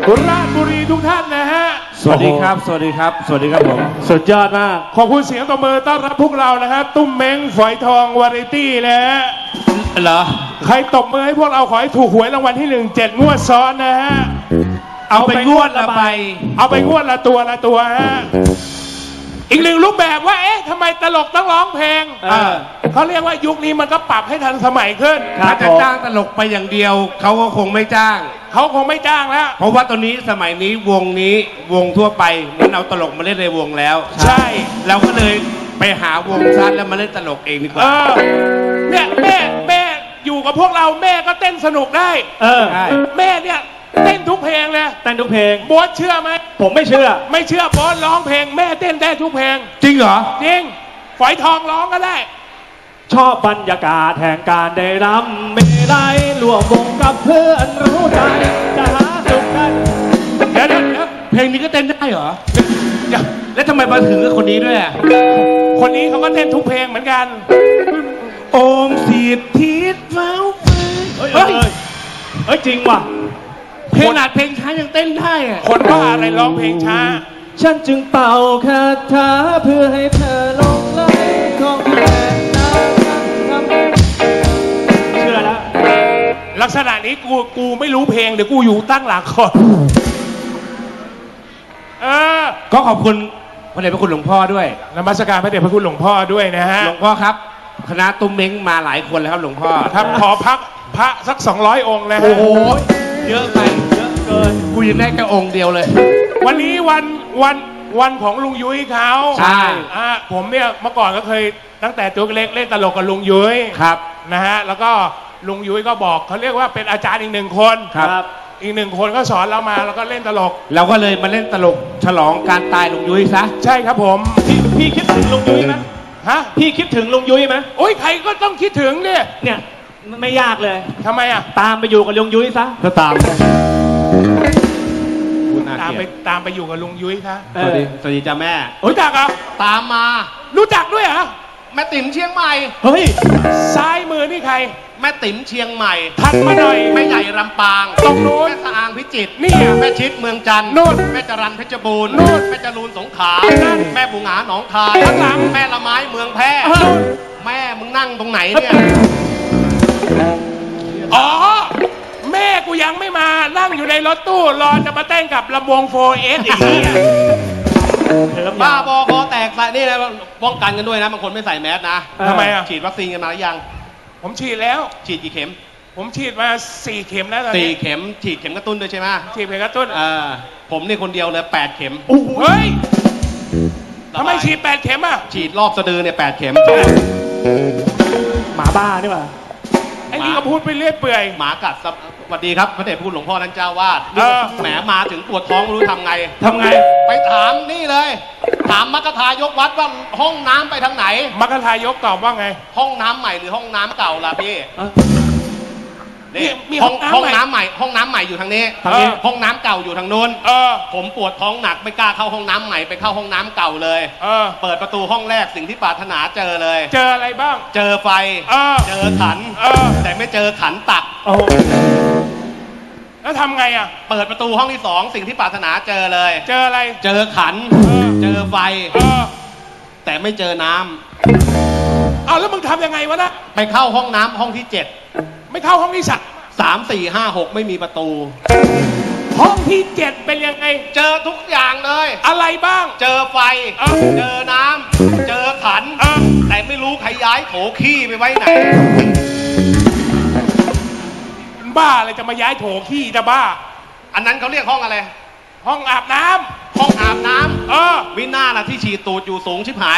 ราชบุรีทุกท่านนะฮะสวัสดีครับสวัสดีครับสวัสดีครับผมสุดยอดมากขอบคุณเสียงตบมือต้อนรับพวกเรานะฮะตุ้มเม้งฝอยทองวาไรตี้นะฮะเหรอใครตบมือให้พวกเราขอให้ถูกหวยรางวัลที่1 7งวดซ้อนนะฮะเอาไปงวดละใบเอาไปงวดละตัวฮะอีกหนึ่งรูปแบบว่าเอ๊ะทำไมตลกต้องร้องเพลงเขาเรียกว่ายุคนี้มันก็ปรับให้ทันสมัยขึ้นถ้าจะจ้างตลกไปอย่างเดียวเขาก็คงไม่จ้างแล้วเพราะว่าตอนนี้สมัยนี้วงทั่วไปมันเอาตลกมาเล่นในวงแล้วใช่เราก็เลยไปหาวงซัดแล้วมาเล่นตลกเองดีกว่าเนี่ยแม่อยู่กับพวกเราแม่ก็เต้นสนุกได้แม่เนี่ยเต้นทุกเพลงเลยเต้นทุกเพลงโบ๊ทเชื่อไหมผมไม่เชื่อโบ๊ทร้องเพลงแม่เต้นได้ทุกเพลงจริงเหรอจริงฝอยทองร้องก็ได้ชอบบรรยากาศแห่งการได้รำไม่ได้รวมวงกับเพื่อนรู้ใจจะหาสุขกันเดี๋ยวเพลงนี้ก็เต้นได้เหรอแล้วทำไมมาถึงกับคนนี้ด้วยคนนี้เขาก็เต้นทุกเพลงเหมือนกันโอมสีทิศเฝ้าเฮ้ยจริงว่ะเพลงหนาดเพลงช้ายังเต้นได้อะคนว่าอะไรร้องเพลงช้าฉันจึงเป่าคาถาเพื่อให้เธอลงไหลของแม่น้ำเชื่อแล้วลักษณะนี้กูไม่รู้เพลงเดี๋ยวกูอยู่ตั้งหลักก่อนก็ขอบคุณพระเดชพระคุณหลวงพ่อด้วยนมัสการพระเดชพระคุณหลวงพ่อด้วยนะฮะหลวงพ่อครับคณะตุ้มเม้งมาหลายคนแล้วครับหลวงพ่อครับขอพักพระสัก200 องค์นะฮะโอ้โหเยอะไปเยอะเกินกูยังได้แค่องค์เดียวเลยวันนี้วันของลุงยุ้ยเขาใช่ผมเนี่ยเมื่อก่อนก็เคยตั้งแต่ตัวเล็กเล่นตลกกับลุงยุ้ยครับนะฮะแล้วก็ลุงยุ้ยก็บอกเขาเรียกว่าเป็นอาจารย์อีก1 คนครับอีก1 คนก็สอนเรามาแล้วก็เล่นตลกเราก็เลยมาเล่นตลกฉลองการตายลุงยุ้ยซะใช่ครับผมพี่คิดถึงลุงยุ้ยไหมพี่คิดถึงลุงยุ้ยไหมโอ้ยใครก็ต้องคิดถึงเนี่ยไม่ยากเลยทำไมตามไปอยู่กับลุงยุ้ยซะก็ตามไปอยู่กับลุงยุ้ยซะสวัสดีจ้าแม่รู้จักอ่ะตามมารู้จักด้วยเหรอแม่ติ๋มเชียงใหม่เฮ้ยซ้ายมือนี่ใครแม่ติ๋มเชียงใหม่ถัดมาหน่อยแม่ใหญ่ลำปางตรงโน้นแม่สะอางพิจิตรนี่แม่ชิดเมืองจันทร์โน้นแม่จรัญเพชรบูรณ์โน้นแม่จรูนสงขลาแม่บุงหาหนองคายข้างหลังแม่ละไม้เมืองแพร่แม่มึงนั่งตรงไหนเนี่ยอ๋อแม่กูยังไม่มานั่งอยู่ในรถตู้รอจะมาเต้นกับลำวง 4S อีกบ้าบอคอแตกใส่นี่นะป้องกันกันด้วยนะบางคนไม่ใส่แมสนะทำไมฉีดวัคซีนกันมาหรือยังผมฉีดแล้วฉีดกี่เข็มผมฉีดมา4 เข็มแล้วตอนนี้4 เข็มฉีดเข็มกระตุ้นด้วยใช่ไหมฉีดเข็มกระตุ้นผมนี่คนเดียวเลย8 เข็มเฮ้ยทำไมฉีด8 เข็มอ่ะฉีดรอบสะดือเนี่ย8 เข็มหมาบ้านี่ป่ะไอ้นี่ก็พูดไปเรื่อยเปื่อยหมากัดสวัสดีครับพระเดชพระคุณหลวงพ่อท่านเจ้าวาดแหมมาถึงปวดท้องไม่รู้ทำไงไปถามนี่เลยถามมัคคทายกวัดว่าห้องน้ำไปทางไหนมัคคทายกตอบว่าไงห้องน้ำใหม่หรือห้องน้ำเก่าล่ะพี่นี่มีห้องน้ำใหม่ห้องน้ำใหม่อยู่ทางนี้ห้องน้ำเก่าอยู่ทางโน้นผมปวดท้องหนักไม่กล้าเข้าห้องน้ำใหม่ไปเข้าห้องน้ำเก่าเลยเปิดประตูห้องแรกสิ่งที่ปรารถนาเจอเลยเจออะไรบ้างเจอไฟเจอขันแต่ไม่เจอขันตักแล้วทำไงอ่ะเปิดประตูห้องที่2สิ่งที่ปรารถนาเจอเลยเจออะไรเจอขันเจอไฟแต่ไม่เจอน้ำเอาแล้วมึงทำยังไงวะนะไปเข้าห้องน้ำห้องที่7 ไม่เข้าห้องที่ 3 4 5 6ไม่มีประตูห้องที่7เป็นยังไงเจอทุกอย่างเลยอะไรบ้างเจอไฟเจอน้ำเจอขันแต่ไม่รู้ใครย้ายโถขี้ไปไว้ไหนบ้าอะไรจะมาย้ายโถขี้จะบ้าอันนั้นเขาเรียกห้องอะไรห้องอาบน้ำห้องอาบน้ำวินาล่ะที่ฉีดตูดอยู่สูงชิบหาย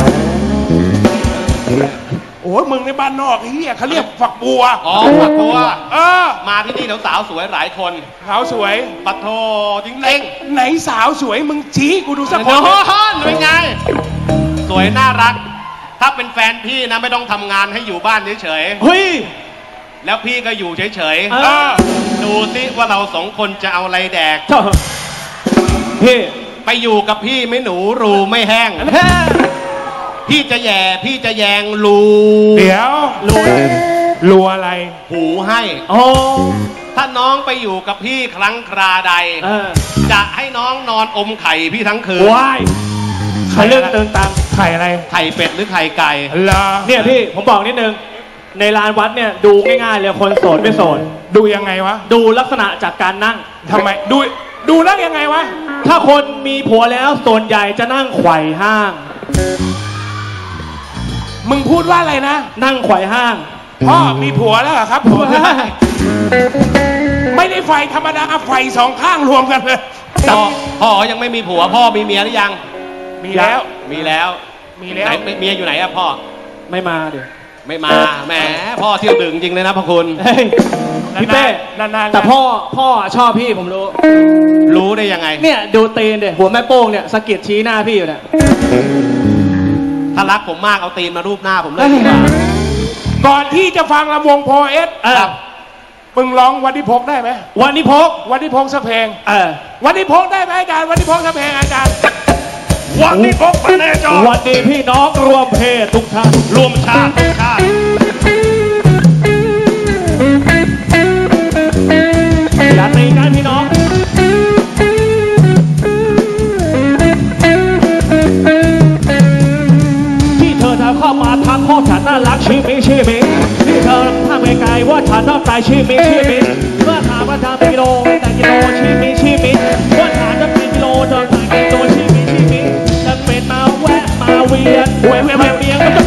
โอ้ยมึงในบ้านนอกเฮียเขาเรียกฝักบัวฝักบัวมาที่นี่สาวสวยหลายคนสาวสวยปัดโทจริงเล้งไหนสาวสวยมึงชี้กูดูสักคนเป็นไงสวยน่ารักถ้าเป็นแฟนพี่นะไม่ต้องทำงานให้อยู่บ้านเฉยเฮ้ยแล้วพี่ก็อยู่เฉยดูสิว่าเรา2 คนจะเอาอะไรแดกพี่ไปอยู่กับพี่ไม่หนูรูไม่แห้งพี่จะแย่พี่จะแยงรูเดี๋ยวรูรัวอะไรหูให้โอ้ถ้าน้องไปอยู่กับพี่ครั้งคราใดจะให้น้องนอนอมไข่พี่ทั้งคืนว้ายไข่เรื่องเติงตังไข่อะไรไข่เป็ดหรือไข่ไก่เหรอเนี่ยพี่ผมบอกนิดนึงในลานวัดเนี่ยดูง่ายๆเลยคนโสดไม่โสดดูยังไงวะดูลักษณะจากการนั่งทำไมดูนั่งยังไงวะถ้าคนมีผัวแล้วส่วนใหญ่จะนั่งไขว่ห้างมึงพูดว่าอะไรนะนั่งไขว่ห้างพ่อมีผัวแล้วเหรอครับผมไม่ได้ไฟธรรมดาไฟสองข้างรวมกันเลยพ่อยังไม่มีผัวพ่อมีเมียหรือยังมีแล้วมีแล้วไหนเมียอยู่ไหนอะพ่อไม่มาเดี๋ยวไม่มาแหมพ่อเที่ยวดึงจริงเลยนะพระคุณเฮ้ยพี่เป้นานๆแต่พ่อชอบพี่ผมรู้รู้ได้ยังไงเนี่ยดูตีนเดี๋ยหัวแม่โป้งเนี่ยสะกิดชี้หน้าพี่อยู่เนี่ยถ้ารักผมมากเอาตีนมารูปหน้าผมเลยดีกว่าก่อนที่จะฟังลำวงโพเอสมึงร้องวันที่พกได้ไหมวันนี้พกวันที่พกสักเพลงวันที่พกได้ไหมอาจารย์วันที่พกสักเพลงอาจารย์วันที่พกพระเนจรวันนี้พี่น้องรวมเพศทุกท่านรวมชาติทุกชาติอย่าตีกันพี่น้องที่เธอทำเข้ามาทักข้อฉันน่ารักชิมิที่เธอทำไกลๆว่าฉันนอกใจชิมิเมื่อถามว่าทำกิโลแต่กิโลชิมิว่าถามจะเป็นกิโลเธอแต่กิโลชิมิจะเป็นมาแวะมาเวียนมาเวียนก็จะ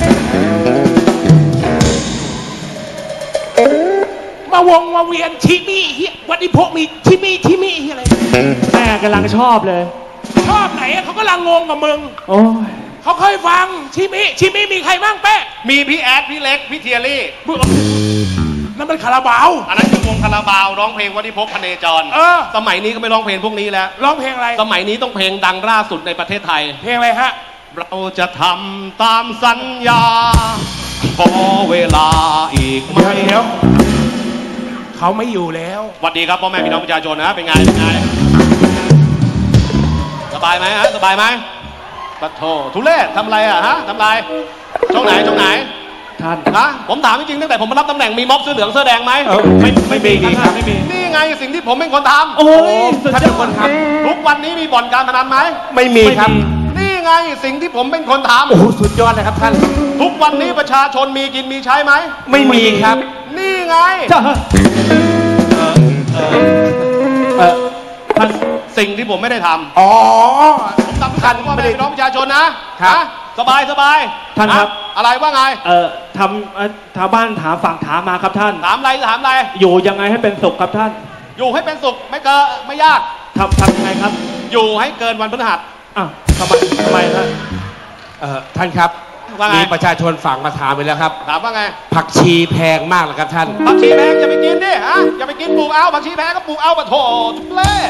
มาเวียนชิมิเฮียวันที่พกมีชิมิเฮียอะไรแม่กำลังชอบเลยชอบไหนเขากำลังงงกับมึงโอ้ยเขาเคยฟังชิมิมีใครบ้างเป๊ะมีพี่แอดพี่เล็กพี่เทียรี่นั่นมันคาราบาวอันนั้นคือวงคาราบาวร้องเพลงวันที่พกพระเนจรสมัยนี้ก็ไม่ร้องเพลงพวกนี้แล้วร้องเพลงอะไรสมัยนี้ต้องเพลงดังล่าสุดในประเทศไทยเพลงอะไรฮะเราจะทำตามสัญญาขอเวลาอีกไม่เดี๋ยวเขาไม่อยู่แล้วสวัสดีครับพ่อแม่พี่น้องประชาชนนะเป็นไงสบายไหมฮะสบายไหมปะโถทุเรศทำอะไรอะฮะทำอะไรช่องไหนท่านนะผมถามจริงๆตั้งแต่ผมมารับตำแหน่งมีม็อบเสื้อเหลืองเสื้อแดงไหมไม่มีครับไม่มีนี่ไงสิ่งที่ผมเป็นคนทำโอ้ยท่านเป็นคนททุกวันนี้มีบ่อนการพนันไหมำไม่มีครับนี่ไงสิ่งที่ผมเป็นคนทำโอ้โหสุดยอดเลยครับท่านทุกวันนี้ประชาชนมีกินมีใช้ไหมไม่มีครับนี่ไงท่านสิ่งที่ผมไม่ได้ทำอ๋อผมสำคัญว่าเป็นพี่น้องประชาชนนะครับ สบายท่านครับอะไรว่าไงชาวบ้านถามฝั่งถามมาครับท่านถามอะไรอยู่ยังไงให้เป็นสุขครับท่านอยู่ให้เป็นสุขไม่ยากทำยังไงครับอยู่ให้เกินวันพฤหัสทำไมท่านท่านครับว่าไงมีประชาชนฝากมาถามไปแล้วครับถามว่าไงผักชีแพงมากเลยครับท่านผักชีแพงอย่าไปกินดิอย่าไปกินปลูกเอาผักชีแพงก็ปลูกเอาปะโถทุเรศ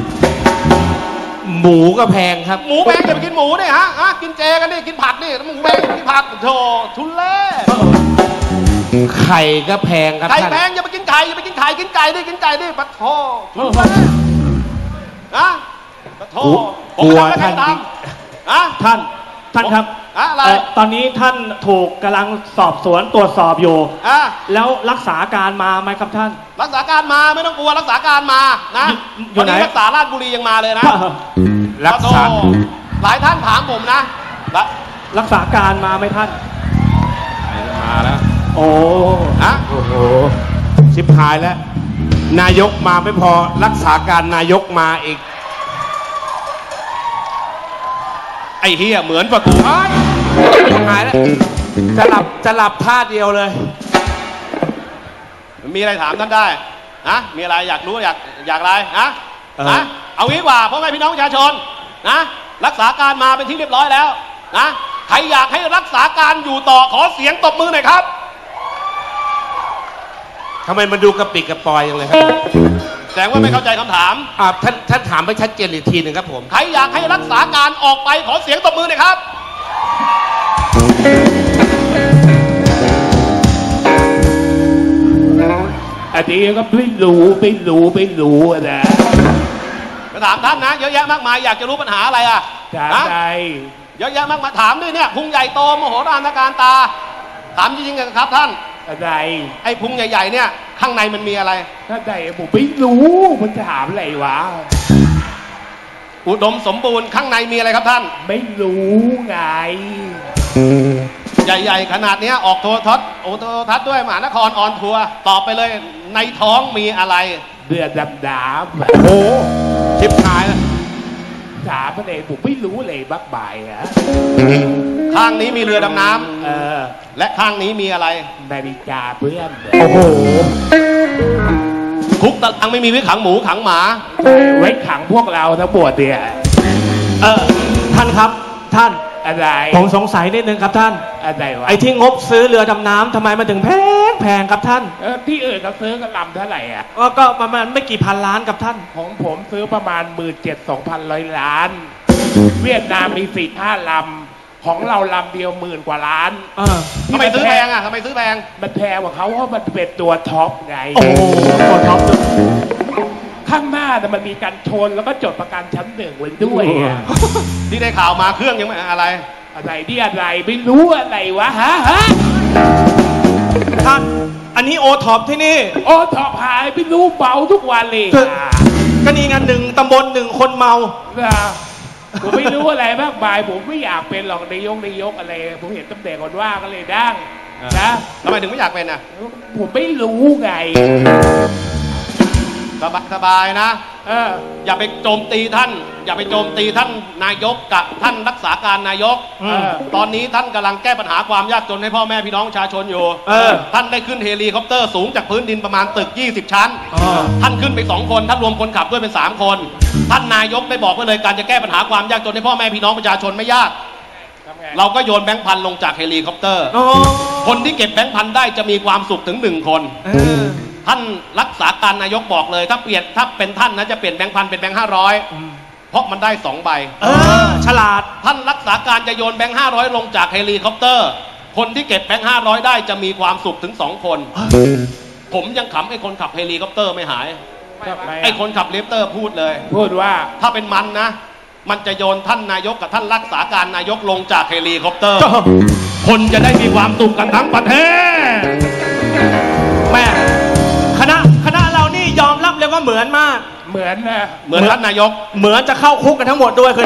หมูก็แพงครับหมูแพงอย่าไปกินหมูดิกินเจกันดิกินผักดิหมูแพงกินผักโถทุเรศไข่ก็แพงครับไข่ท่านแพงอย่าไปกินไข่กินไก่ดิปะโถทุเรศปะโถผมไม่ทำอะไรให้ทำท่านครับอะไรตอนนี้ท่านถูกกำลังสอบสวนตรวจสอบอยู่แล้วรักษาการมาไหมครับท่านรักษาการมาไม่ต้องกลัวรักษาการมานะอยู่ไหนวันนี้รักษาราชบุรียังมาเลยนะรักษาหลายท่านถามผมนะรักษาการมาไหมท่านมาแล้วโอ้โอ้โหชิบหายแล้วนายกมาไม่พอรักษาการนายกมาอีกไอ้เฮียเหมือนประตูหายแล้วจะหลับท่าเดียวเลยมีอะไรถามท่านได้มีอะไรอยากรู้อยากอะไรเอางี้ดีกว่าพ่อแม่พี่น้องประชาชนรักษาการมาเป็นที่เรียบร้อยแล้วใครอยากให้รักษาการอยู่ต่อขอเสียงตบมือหน่อยครับทำไมมันดูกระปิกกระปอยอย่างเลยครับแสดงว่าไม่เข้าใจคำถามท่านถามไปชัดเจนอีกทีหนึ่งครับผมใครอยากให้รักษาการออกไปขอเสียงตบมือหน่อยครับอันนี้ก็ไม่รู้นะมาถามท่านนะเยอะแยะมากมายอยากจะรู้ปัญหาอะไรถามใดเยอะแยะมากมายถามด้วยเนี่ยพุงใหญ่โตมโหฬารการตาถามจริงๆครับท่านอะไรไอ้พุงใหญ่ๆเนี่ยข้างในมันมีอะไรถ้าใดผมไม่รู้มันถามอะไรวะอุดมสมบูรณ์ข้างในมีอะไรครับท่านไม่รู้ไงใหญ่ๆขนาดเนี้ยออกโทรทัศน์ด้วยมหานครออนทัวร์ตอบไปเลยในท้องมีอะไรเรือดำน้ำโอ้ชิบหายแล้วถามมันเองผมไม่รู้เลยบักบ่ายอะข้างนี้มีเรือดำน้ำเออและข้างนี้มีอะไรนาฬิกาเพื่อนโอ้โหคุกตารางไม่มีไว้ขังหมูขังหมาไว้ขังพวกเราทั้งหมดเนี่ยท่านครับท่านอะไรผมสงสัยนิดนึงครับท่านอะไรวะไอ้ที่งบซื้อเรือดำน้ำทำไมมันถึงแพงครับท่านที่อื่นเขาซื้อกันลำเท่าไหร่อ่ะก็ประมาณไม่กี่พันล้านครับท่านของผมซื้อประมาณ 17,200 ล้าน เวียดนามมี4-5 ลำ ของเราลำเดียว10,000 กว่าล้านทำไมซื้อแพงอ่ะทำไมซื้อแพงมันแพงกว่าเขาเพราะมันเป็นตัวท็อปไงโอ้โหตัวท็อปข้างหน้าน่ะมันมีการชนแล้วก็จดประกันชั้น1ไว้ด้วยอะที่ได้ข่าวมาเครื่องยังไม่อะไรอะไรนี่อะไรไม่รู้อะไรวะฮะท่าน อันนี้โอท็อปที่นี่โอ้ท็อปหายไม่รู้เบาทุกวันเลยก็นี่ไง1 ตำบล 1 คนเมาผมไม่รู้อะไรมากมายผมไม่อยากเป็นหรอกนายกอะไรผมเห็นตำแหน่งคนว่าก็เลยดังนะทำไมถึงไม่อยากเป็นอ่ะผมไม่รู้ไงสบายนะเอออย่าไปโจมตีท่าน อย่าไปโจมตีท่านนายกกับท่านรักษาการนายก ตอนนี้ท่านกำลังแก้ปัญหาความยากจนให้พ่อแม่พี่น้องประชาชนอยู่ ท่านได้ขึ้นเฮลิคอปเตอร์สูงจากพื้นดินประมาณตึก 20 ชั้น ท่านขึ้นไป2 คนท่านรวมคนขับด้วยเป็น3 คน ท่านนายกได้บอกไว้เลยการจะแก้ปัญหาความยากจนให้พ่อแม่พี่น้องประชาชนไม่ยาก เราก็โยนแบงค์พันลงจากเฮลิคอปเตอร์ คนที่เก็บแบงค์พันได้จะมีความสุขถึง1 คน ท่านรักษาการนายกบอกเลยถ้าเป็นท่านนะจะเปลี่ยนแบงค์พันเป็นแบงค์500เพราะมันได้2 ใบฉลาดท่านรักษาการจะโยนแบงค์500ลงจากเฮลิคอปเตอร์ คนที่เก็บแบงค์500ได้จะมีความสุขถึง2 คน ผมยังขำไอ้คนขับเฮลิคอปเตอร์ไม่หายไอ้คนขับเฮลิคอปเตอร์พูดเลยพูดว่าถ้าเป็นมันนะ มันจะโยนท่านนายกกับท่านรักษาการนายกลงจากเฮลิคอปเตอร์ คนจะได้มีความสุขกันทั้งประเทศแม่คณะเรานี่ยอมรับเลยว่าเหมือนมากเหมือนนะเหมือนท่านนายกเหมือนจะเข้าคุกกันทั้งหมดด้วยคือ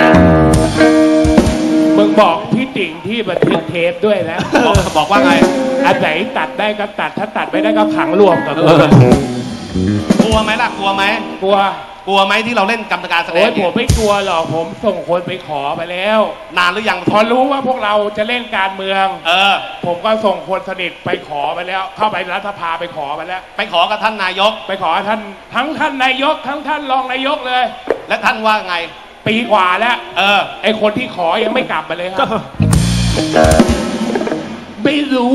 มึงบอกพี่ติ่งที่บันทึกเทปด้วยนะบอกว่าไงอันไหนตัดได้ก็ตัดถ้าตัดไม่ได้ก็ขังรวมกับกูกลัวไหมล่ะกลัวไหมกลัวกลัวไหมที่เราเล่นกรรมการแสดโอ้งยผมไม่กลัวหรอกผมส่งคนไปขอไปแล้วนานหรือยังพอรู้ว่าพวกเราจะเล่นการเมือง ผมก็ส่งคนสนิทไปขอไปแล้ว เข้าไปรัฐสภาไปขอไปแล้วไปขอกับท่านนายกไปขอท่านทั้งท่านนายกทั้งท่านรองนายกเลยและท่านว่าไงปีกว่าแล้ว ไอคนที่ขอยังไม่กลับมาเลยครับไม่รู้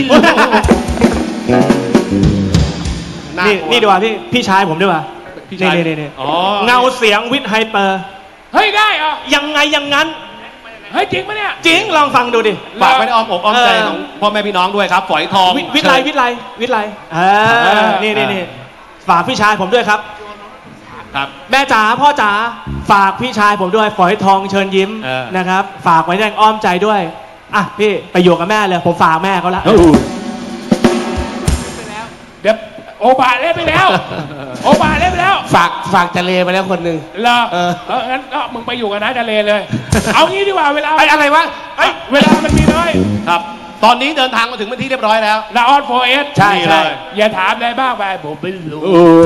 นี่ดีกว่าพี่ชายผมดีกว่านี่เงาเสียงวิทย์ไฮเปอร์เฮ้ยได้เหรอยังไงอย่างนั้นเฮ้ยจริงปะเนี่ยจริงลองฟังดูดิฝากไว้ในอ้อมอกอ้อมใจของพ่อแม่พี่น้องด้วยครับฝอยทองวิทย์ไลนี่ฝากพี่ชายผมด้วยครับครับแม่จ๋าพ่อจ๋าฝากพี่ชายผมด้วยฝอยทองเชิญยิ้มนะครับฝากไว้ในอ้อมใจด้วยอ่ะพี่ไปอยู่กับแม่เลยผมฝากแม่เขาละเดี๋ยวโอบาเล่นไปแล้วฝากทะเลไปแล้วคนหนึ่งเหรองั้นก็มึงไปอยู่กับน้าทะเลเลย เอางี้ดีกว่าเวลาอะไรวะเวลามันมีน้อยครับ ตอนนี้เดินทางมาถึงเป็นที่เรียบร้อยแล้วละออนโฟเอสใช่อย่าถามอะไรบ้างไปผมไม่รู้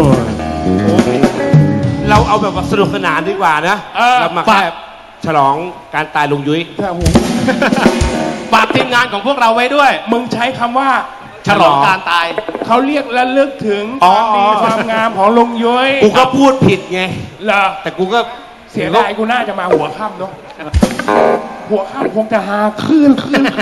เราเอาแบบว่าสนุกสนานดีกว่านะเรามาแค่ฉลองการตายลุงยุ้ยฝากทีมงานของพวกเราไว้ด้วยมึงใช้คำว่าฉลองการตายเขาเรียกระลึกถึงความดีความงามของลุงยุ้ยกูก็พูดผิดไงเหรอแต่กูก็เสียดายกูน่าจะมาหัวค่ำเนาะหัวค่ำคงจะหาคลื่น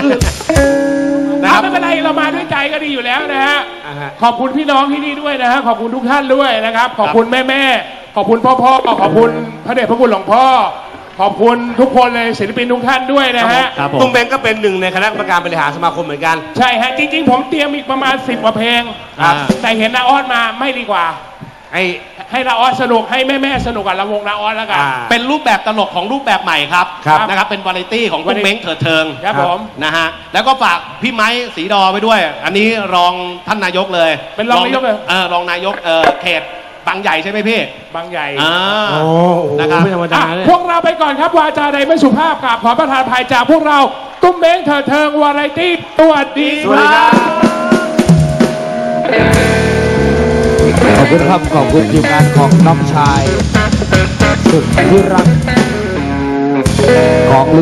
นะครับไม่เป็นไรเรามาด้วยใจก็ดีอยู่แล้วนะฮะขอบคุณพี่น้องที่นี่ด้วยนะฮะขอบคุณทุกท่านด้วยนะครับขอบคุณแม่ขอบคุณพ่อขอบคุณพระเดชพระคุณหลวงพ่อขอบคุณทุกคนเลยศิลปินทุกท่านด้วยนะฮะตุ้มเบงก็เป็นหนึ่งในคณะกรรมการบริหารสมาคมเหมือนกันใช่ฮะจริงๆผมเตรียมอีกประมาณ10 กว่าเพลงแต่เห็นน้าอ้อนมาไม่ดีกว่าให้ละออสสนุกให้แม่สนุกกับละวงละออสแล้วกันเป็นรูปแบบตลกของรูปแบบใหม่ครับครับนะครับเป็นวาไรตี้ของคุณเม้งเถิดเทิงครับผมนะฮะแล้วก็ฝากพี่ไม้สีดอไปด้วย อันนี้รองท่านนายกเลยเป็นรองนายกเลยรองนายกเขตบางใหญ่ใช่ไหมพี่บางใหญ่โอ้โหนะครับไม่ธรรมดาเลยพวกเราไปก่อนครับวาจาใดไม่สุภาพกับขอประทานภัยจากพวกเราตุ้มเม้งเถิดเทิงวาไรตี้สวัสดีสวัสดีครับขอบคุณครับ ขอบคุณทีมงานของน้องชาย สุดที่รักของ